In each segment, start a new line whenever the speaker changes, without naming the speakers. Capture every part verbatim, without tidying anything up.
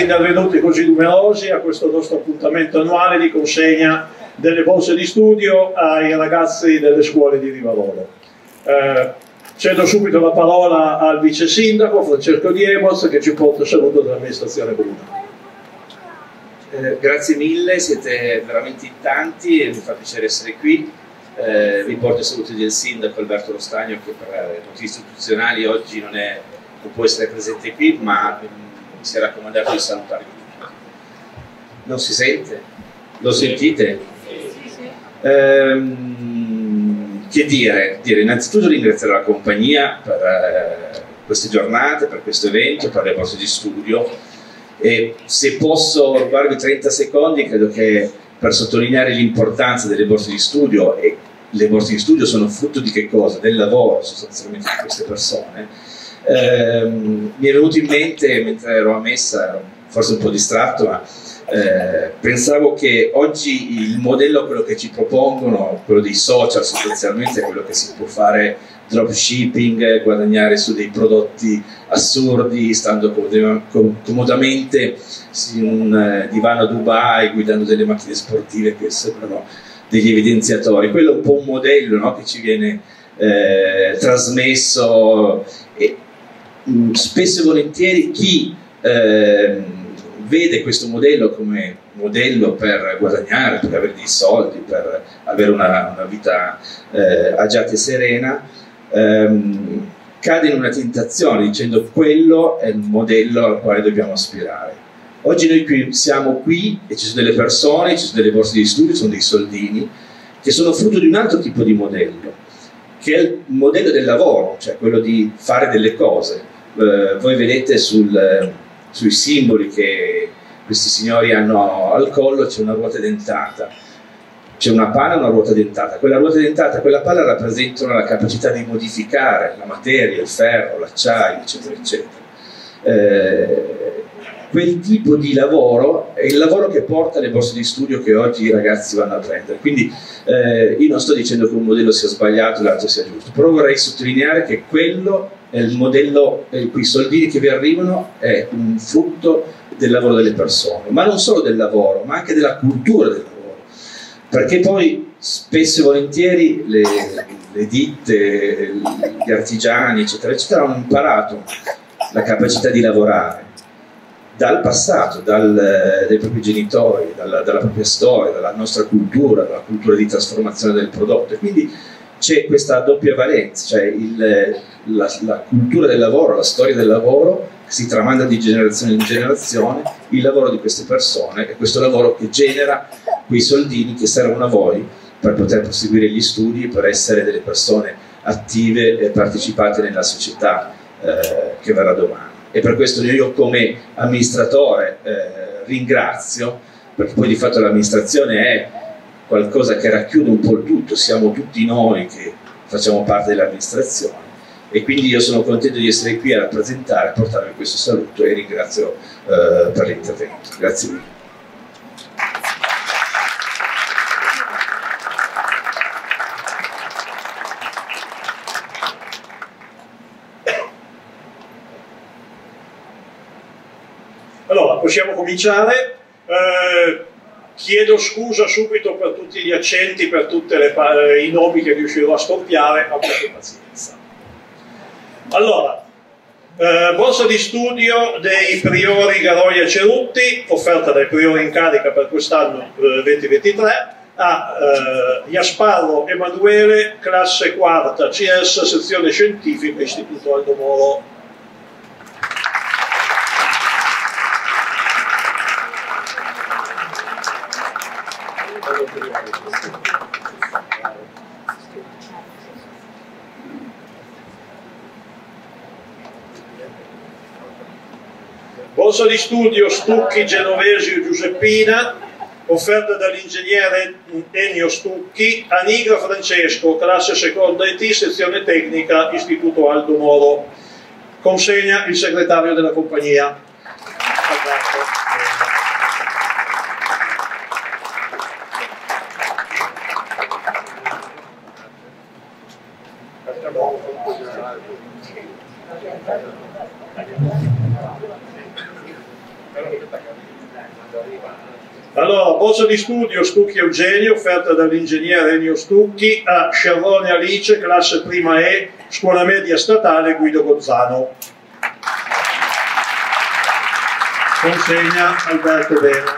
intervenuti così numerosi a questo nostro appuntamento annuale di consegna delle borse di studio ai ragazzi delle scuole di Rivavolo. Eh, cedo subito la parola al vice sindaco Francesco Diemos, che ci porta il saluto dell'amministrazione comunale.
Eh, grazie mille, siete veramente in tanti e mi fa piacere essere qui. Eh, vi porto i saluti del sindaco Alberto Lostagno, che per motivi istituzionali oggi non, è, non può essere presente qui, ma mi si è raccomandato di salutarvi tutti. Non si sente? Lo sentite? Ehm, che dire? dire? Innanzitutto ringraziare la compagnia per eh, queste giornate, per questo evento, per le borse di studio. E se posso rubarvi trenta secondi, credo che per sottolineare l'importanza delle borse di studio, e le borse di studio sono frutto di che cosa? Del lavoro sostanzialmente di queste persone. Ehm, mi è venuto in mente, mentre ero a messa, ero forse un po' distratto, ma eh, pensavo che oggi il modello, quello che ci propongono, quello dei social sostanzialmente, è quello che si può fare dropshipping, guadagnare su dei prodotti assurdi, stando comodamente in un divano a Dubai, guidando delle macchine sportive che sembrano degli evidenziatori. Quello è un po' un modello, no, che ci viene eh, trasmesso, e mh, spesso e volentieri chi eh, vede questo modello come modello per guadagnare, per avere dei soldi, per avere una, una vita eh, agiata e serena, ehm, cade in una tentazione dicendo quello è il modello al quale dobbiamo aspirare. Oggi noi qui, siamo qui e ci sono delle persone, ci sono delle borse di studio, ci sono dei soldini che sono frutto di un altro tipo di modello, che è il modello del lavoro, cioè quello di fare delle cose. Eh, voi vedete sul, eh, sui simboli che questi signori hanno al collo, c'è una ruota dentata, c'è una pala e una ruota dentata. Quella ruota dentata e quella pala rappresentano la capacità di modificare la materia, il ferro, l'acciaio, eccetera, eccetera. Eh, quel tipo di lavoro è il lavoro che porta le borse di studio che oggi i ragazzi vanno a prendere. Quindi eh, io non sto dicendo che un modello sia sbagliato e l'altro sia giusto, però vorrei sottolineare che quello è il modello, eh, quei soldini che vi arrivano è un frutto del lavoro delle persone, ma non solo del lavoro, ma anche della cultura del lavoro, perché poi spesso e volentieri le, le ditte, gli artigiani, eccetera, eccetera, hanno imparato la capacità di lavorare dal passato, dal, dai propri genitori, dalla, dalla propria storia, dalla nostra cultura, dalla cultura di trasformazione del prodotto, e quindi c'è questa doppia valenza, cioè il, la, la cultura del lavoro, la storia del lavoro che si tramanda di generazione in generazione, il lavoro di queste persone e questo lavoro che genera quei soldini che servono a voi per poter proseguire gli studi, per essere delle persone attive e partecipate nella società eh, che verrà domani. E per questo io come amministratore eh, ringrazio, perché poi di fatto l'amministrazione è qualcosa che racchiude un po' il tutto, siamo tutti noi che facciamo parte dell'amministrazione, e quindi io sono contento di essere qui a rappresentare, a portarvi questo saluto, e ringrazio eh, per l'intervento. Grazie mille.
Allora, possiamo cominciare. Eh, chiedo scusa subito per tutti gli accenti, per tutti i nomi che riuscirò a storpiare, abbiate pazienza. Allora, eh, borsa di studio dei priori Garoia Cerutti, offerta dai priori in carica per quest'anno eh, duemilaventitré, a eh, Iasparro Emanuele, classe quarta C S, sezione scientifica, Istituto Aldo Moro. Borsa di studio Stucchi Genovesi Giuseppina, offerta dall'ingegnere Ennio Stucchi, a Nigra Francesco, classe seconda I T, sezione tecnica, Istituto Aldo Moro. Consegna il segretario della compagnia. Allora, borsa di studio Stucchi Eugenio, offerta dall'ingegnere Ennio Stucchi a Scerrone Alice, classe prima E, scuola media statale Guido Gozzano. Consegna Alberto Bena.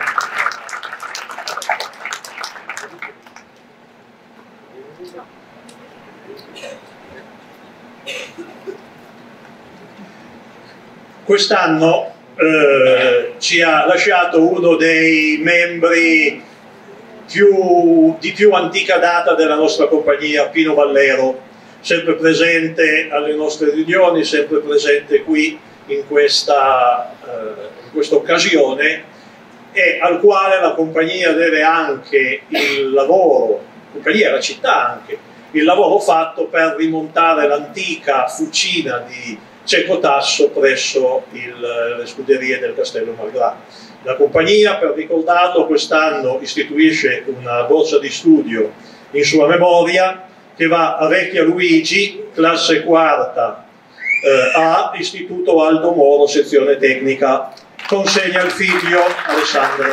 Quest'anno eh, ci ha lasciato uno dei membri più, di più antica data della nostra compagnia, Pino Vallero, sempre presente alle nostre riunioni, sempre presente qui in questa, eh, in questa occasione, e al quale la compagnia deve anche il lavoro, la compagnia e la città anche, il lavoro fatto per rimontare l'antica fucina di Cecco Tasso presso il, le scuderie del Castello Margrave. La compagnia, per ricordarlo, quest'anno istituisce una borsa di studio in sua memoria che va a Vecchia Luigi, classe quarta eh, A, Istituto Aldo Moro, sezione tecnica. Consegna il figlio Alessandro.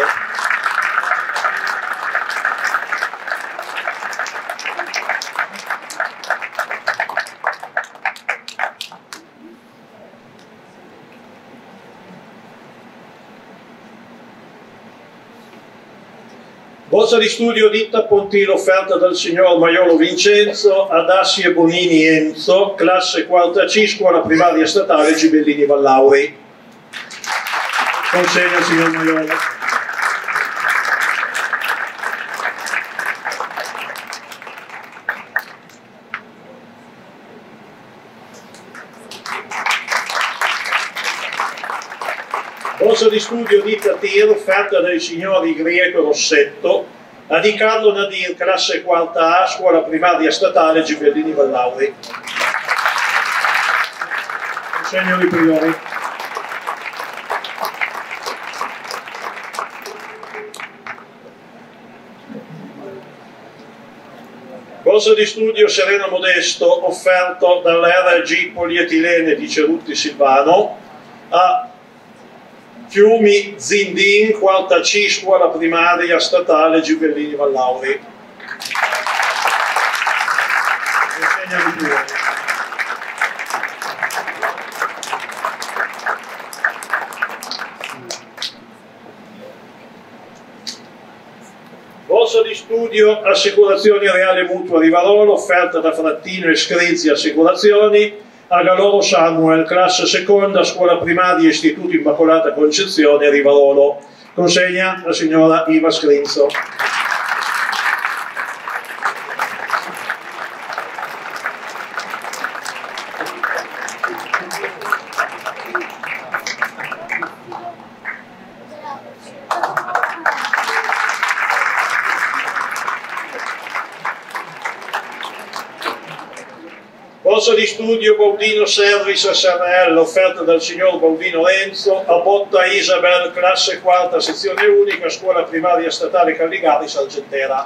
Borsa di studio ditta Pontino, offerta dal signor Maiolo Vincenzo ad Assi e Bonini Enzo, classe quarta C, scuola primaria statale Gibellini Vallauri. Consegna al signor Maiolo. Borsa di studio ditta Tir, offerta dai signori Grieco e Rossetto a Di Carlo Nadir, classe quarta A, scuola primaria statale Gibellini Vallauri. Consegno di priori. Borsa di studio Serena Modesto, offerto dall'R G Polietilene di Cerutti Silvano a Fiumi Zindin, quarta C, scuola primaria statale Gibellini Vallauri. Borsa di studio Assicurazioni Reale Mutua Rivarolo, offerta da Frattino e Scrizzi Assicurazioni a Galoro Samuel, classe seconda, scuola primaria, Istituto Immacolata Concezione, Rivarolo. Consegna la signora Iva Scrinzo. Borsa di studio Baudino Service a S R L, offerta dal signor Baudino Renzo a Botta Isabel, classe quarta, sezione unica, scuola primaria statale Calligari, Sargentera.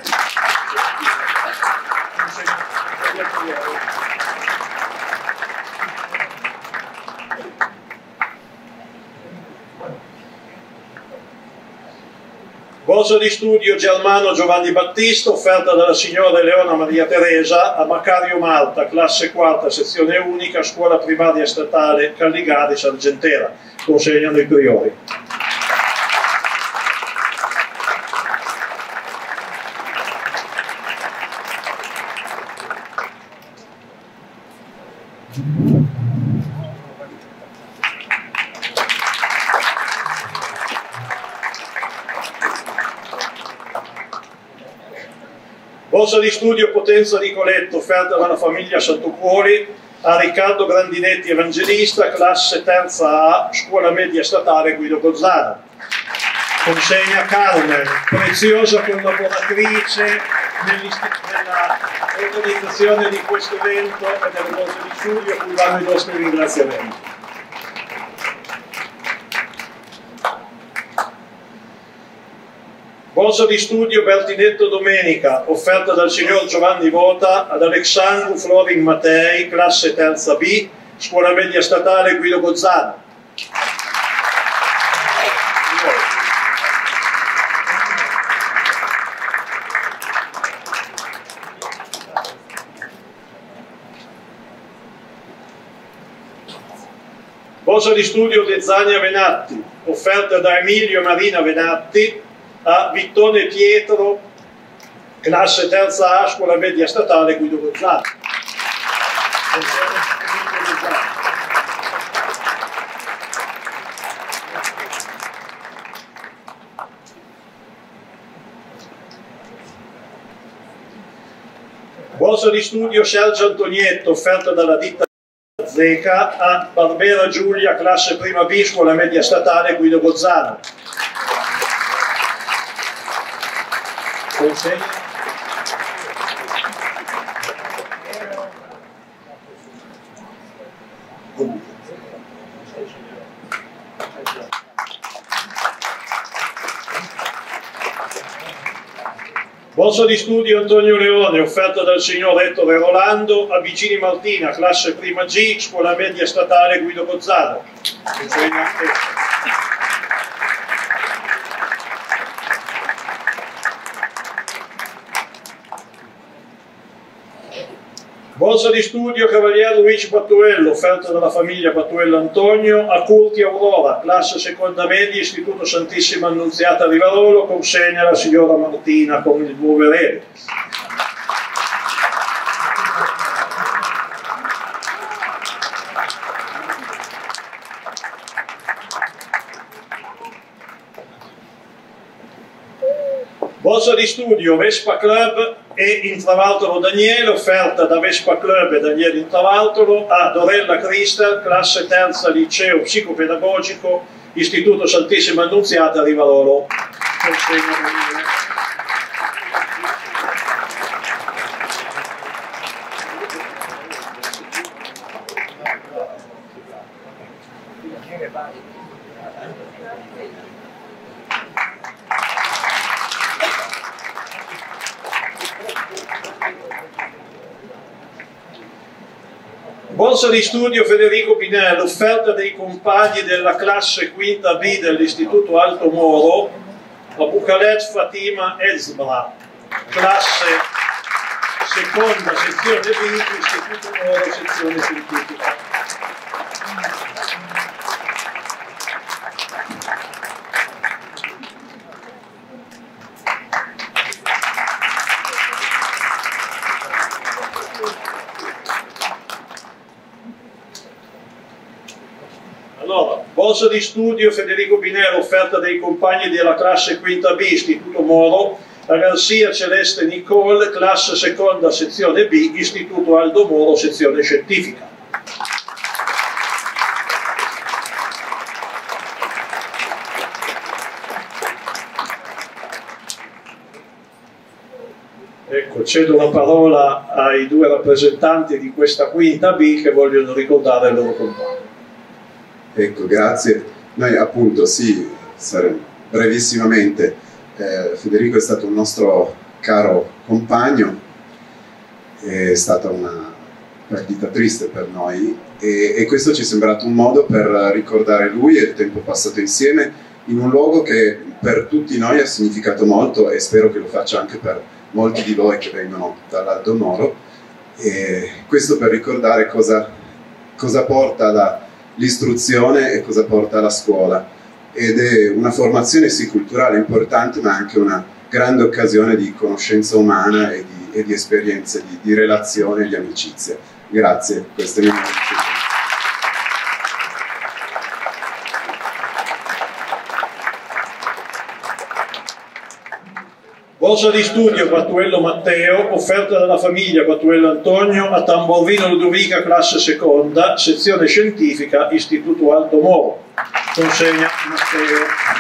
Borsa di studio Germano Giovanni Battista, offerta dalla signora Eleona Maria Teresa a Macario Marta, classe quarta, sezione unica, scuola primaria statale Calligari, Sargentera. Consegnano i priori. Borsa di studio Potenza Ricoletto, offerta dalla famiglia Sant'Ucuori a Riccardo Grandinetti Evangelista, classe terza A, scuola media statale Guido Gozzano. Consegna Carmen, preziosa collaboratrice nella organizzazione di questo evento e delle borse di studio, a cui vanno i nostri ringraziamenti. Borsa di studio Bertinetto Domenica, offerta dal signor Giovanni Vota ad Alexandru Florin Mattei, classe terza B, scuola media statale Guido Gozzano. Borsa di studio Lezzania Venatti, offerta da Emilio e Marina Venatti a Vittone Pietro, classe terza A, scuola media statale Guido Gozzano. Borsa di studio Sergio Antonietto, offerta dalla ditta Zeca a Barbera Giulia, classe prima B, scuola media statale Guido Gozzano. Consegna. Borsa di studio Antonio Leone, offerta dal signor Ettore Rolando a Vicini Martina, classe prima G, scuola media statale Guido Gozzano. Borsa di studio Cavaliere Luigi Pattuello, offerta dalla famiglia Pattuello Antonio a Curti Aurora, classe seconda media, Istituto Santissima Annunziata Rivarolo, consegna la signora Martina con il nuovo erede. Borsa di studio Vespa Club e Intravaltolo Daniele, offerta da Vespa Club e Daniele Intravaltolo a Dorella Cristal, classe terza liceo psicopedagogico, Istituto Santissima Annunziata Rivarolo. Borsa di studio Federico Pinello, offerta dei compagni della classe quinta B dell'Istituto Alto Moro a Bucalet Fatima Ezbra, classe seconda sezione B, Istituto Moro, sezione scientifica. Allora, borsa di studio Federico Pinello, offerta dei compagni della classe quinta B, Istituto Moro, a Garcia Celeste Nicole, classe seconda sezione B, Istituto Aldo Moro, sezione scientifica. Ecco, cedo la parola ai due rappresentanti di questa quinta B che vogliono ricordare il loro compagno.
Ecco, grazie. Noi appunto, sì, brevissimamente, eh, Federico è stato un nostro caro compagno, è stata una partita triste per noi e, e questo ci è sembrato un modo per ricordare lui e il tempo passato insieme in un luogo che per tutti noi ha significato molto e spero che lo faccia anche per molti di voi che vengono dall'Alto Moro, e questo per ricordare cosa, cosa porta la l'istruzione e cosa porta alla scuola, ed è una formazione sì culturale importante ma anche una grande occasione di conoscenza umana e di, e di esperienze di, di relazione e di amicizia. Grazie, questo è il mio messaggio.
Borsa di studio Pattuello Matteo, offerta dalla famiglia Pattuello Antonio a Tamborvino Ludovica, classe seconda, sezione scientifica, Istituto Alto Moro. Consegna Matteo.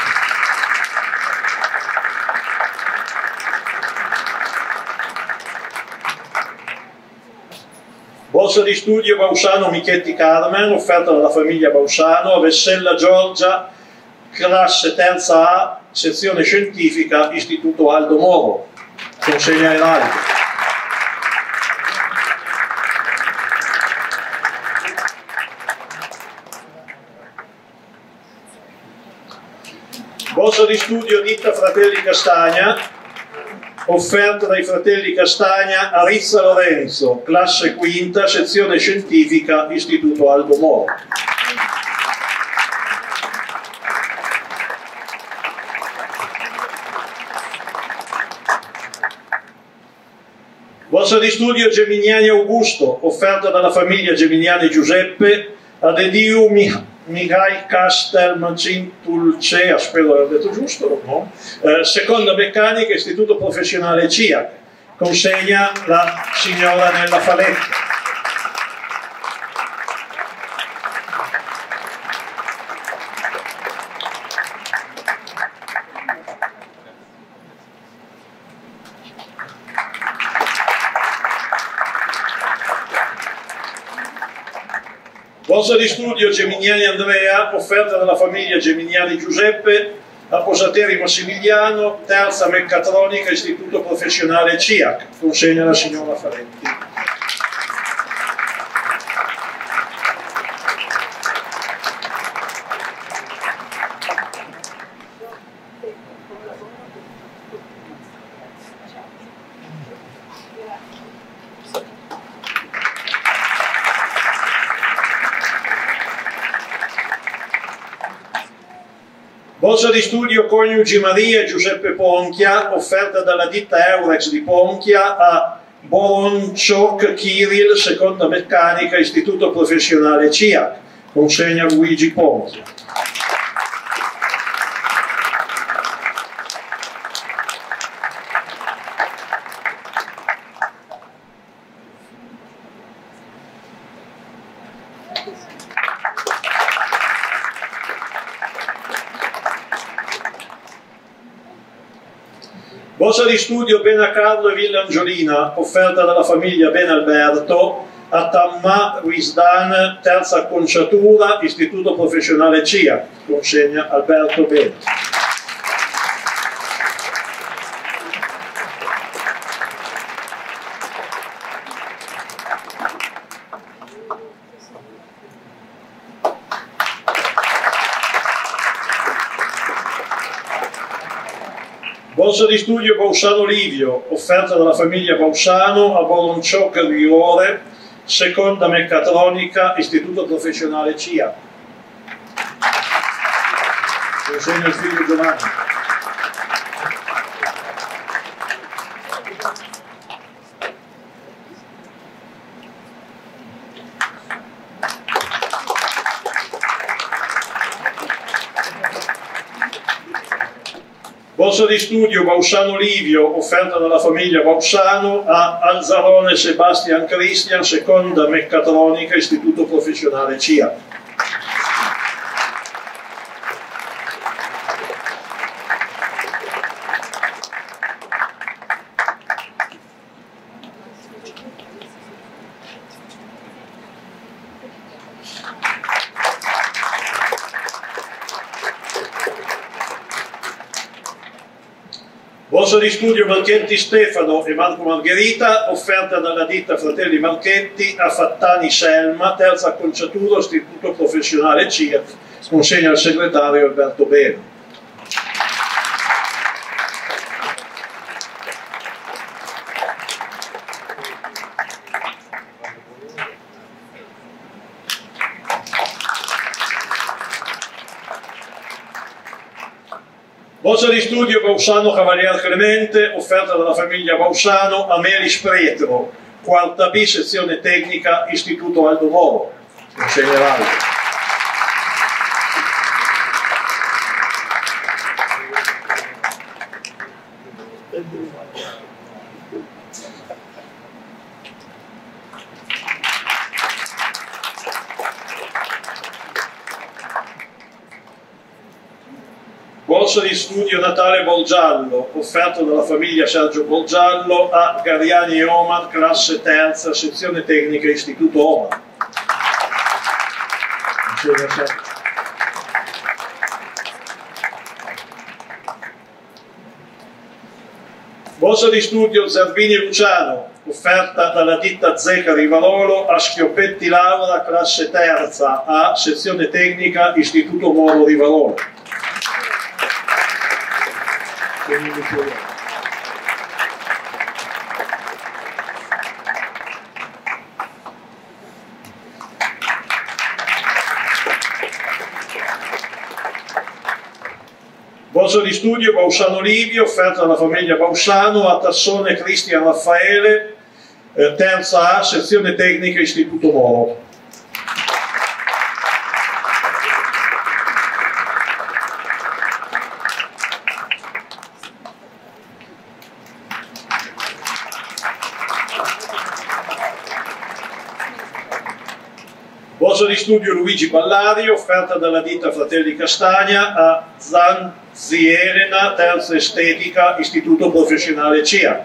Borsa di studio Bausano Michetti Carmen, offerta dalla famiglia Bausano a Vessella Giorgia, classe terza A, sezione scientifica, Istituto Aldo Moro. Consegna Eraldo. Borsa di studio ditta Fratelli Castagna, offerta dai Fratelli Castagna a Rizza Lorenzo, classe quinta, sezione scientifica, Istituto Aldo Moro. Borsa di studio Geminiani Augusto, offerta dalla famiglia Geminiani Giuseppe, ad Ediu Mihai Castel Magintulcea, spero di aver detto giusto, no? eh, seconda meccanica, istituto professionale C I A C, consegna la signora Nella Faletti. Borsa di studio Geminiani Andrea, offerta dalla famiglia Geminiani Giuseppe, a Posateri Massimiliano, terza meccatronica, istituto professionale C I A C, consegna la signora Faletti. Borsa di studio coniugi Maria e Giuseppe Ponchia, offerta dalla ditta Eurex di Ponchia a Boronchok Kirill, seconda meccanica, istituto professionale C I A C, consegna Luigi Ponchia. Borsa di studio Bena Carlo e Villa Angiolina, offerta dalla famiglia Ben Alberto, a Tamma Wisdan, terza acconciatura, istituto professionale C I A C, consegna Alberto Bena. Borsa di studio Bausano Livio, offerta dalla famiglia Bausano a Bolonciocca Riore, seconda meccatronica, istituto professionale C I A C. Consegna il figlio Giovanni. Borsa di studio Bausano Livio, offerta dalla famiglia Bausano a Alzarone Sebastian Christian, seconda meccatronica, istituto professionale C I A C. Borsa di studio Marchetti Stefano e Marco Margherita, offerta dalla ditta Fratelli Marchetti a Fattani Selma, terza acconciatura, istituto professionale C I A C, consegna al segretario Alberto Beno. Borsa di studio Bausano Cavalier Clemente, offerta dalla famiglia Bausano a Melis Pretro, quarta B, sezione tecnica, istituto Aldo Moro, consegnerà. Borsa di studio Natale Bolgiallo, offerto dalla famiglia Sergio Bolgiallo a Gariani e Omar, classe terza, sezione tecnica, istituto Omar. Borsa di studio Zerbini Luciano, offerta dalla ditta Zeca Rivarolo a Schioppetti Laura, classe terza A, sezione tecnica, istituto Moro Rivarolo. Borsa di studio Bausano Livio, offerta dalla famiglia Bausano a Tassone Cristian Raffaele, Eh, terza A, sezione tecnica Istituto Moro. Borsa di studio Luigi Ballari, offerta dalla ditta Fratelli Castagna a Zanzi Elena, terza estetica, Istituto Professionale C I A.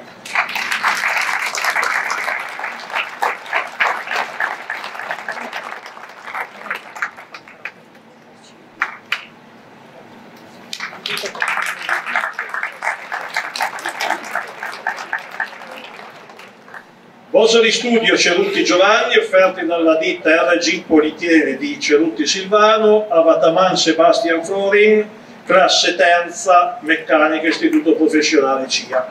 Borsa di studio Cerutti Giovanni, offerti dalla ditta R G Politiere di Cerutti Silvano, a Vataman Sebastian Florin, classe terza, meccanica, Istituto Professionale C I A.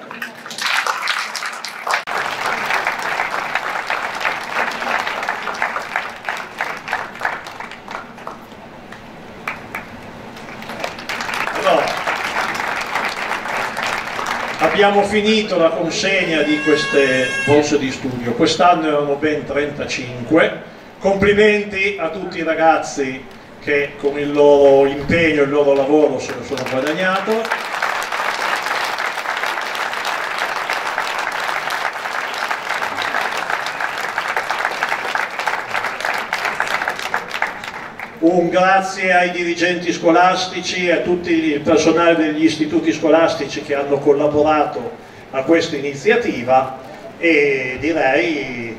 Abbiamo finito la consegna di queste borse di studio, quest'anno erano ben trentacinque. Complimenti a tutti i ragazzi che con il loro impegno e il loro lavoro se lo sono guadagnato. Un grazie ai dirigenti scolastici e a tutto il personale degli istituti scolastici che hanno collaborato a questa iniziativa, e direi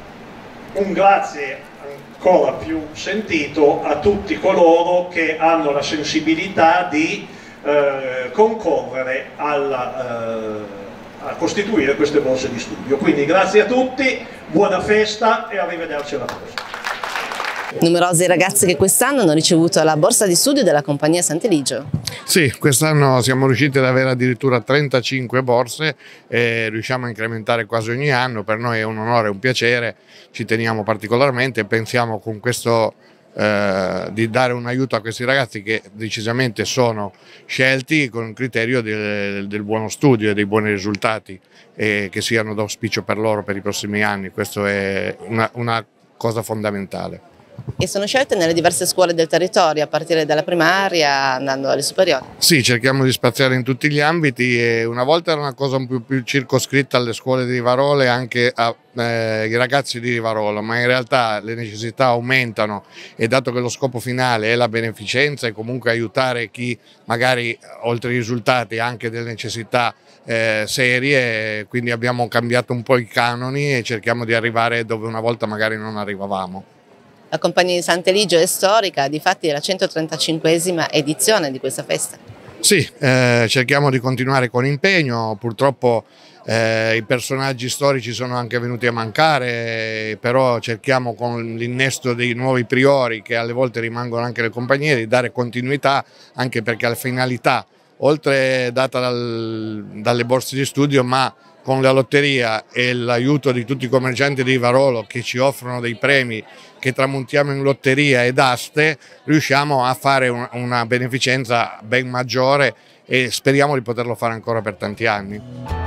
un grazie ancora più sentito a tutti coloro che hanno la sensibilità di eh, concorrere alla, eh, a costituire queste borse di studio. Quindi grazie a tutti, buona festa e arrivederci alla prossima.
Numerosi ragazzi che quest'anno hanno ricevuto la borsa di studio della compagnia Sant'Eligio.
Sì, quest'anno siamo riusciti ad avere addirittura trentacinque borse e riusciamo a incrementare quasi ogni anno. Per noi è un onore e un piacere, ci teniamo particolarmente e pensiamo con questo eh, di dare un aiuto a questi ragazzi che decisamente sono scelti con il criterio del, del buono studio e dei buoni risultati, e che siano d'auspicio per loro per i prossimi anni. Questo è una, una cosa fondamentale.
E sono scelte nelle diverse scuole del territorio, a partire dalla primaria andando alle superiori?
Sì, cerchiamo di spaziare in tutti gli ambiti, e una volta era una cosa un po' più circoscritta alle scuole di Rivarolo e anche ai eh, ragazzi di Rivarolo, ma in realtà le necessità aumentano, e dato che lo scopo finale è la beneficenza e comunque aiutare chi magari oltre ai risultati ha anche delle necessità eh, serie, quindi abbiamo cambiato un po' i canoni e cerchiamo di arrivare dove una volta magari non arrivavamo.
La compagnia di Sant'Eligio è storica, difatti è la centotrentacinquesima edizione di questa festa.
Sì, eh, cerchiamo di continuare con impegno, purtroppo eh, i personaggi storici sono anche venuti a mancare, però cerchiamo con l'innesto dei nuovi priori, che alle volte rimangono anche le compagnie, di dare continuità, anche perché la finalità, oltre data dal, dalle borse di studio, ma con la lotteria e l'aiuto di tutti i commercianti di Rivarolo che ci offrono dei premi che tramontiamo in lotteria ed aste, riusciamo a fare un, una beneficenza ben maggiore, e speriamo di poterlo fare ancora per tanti anni.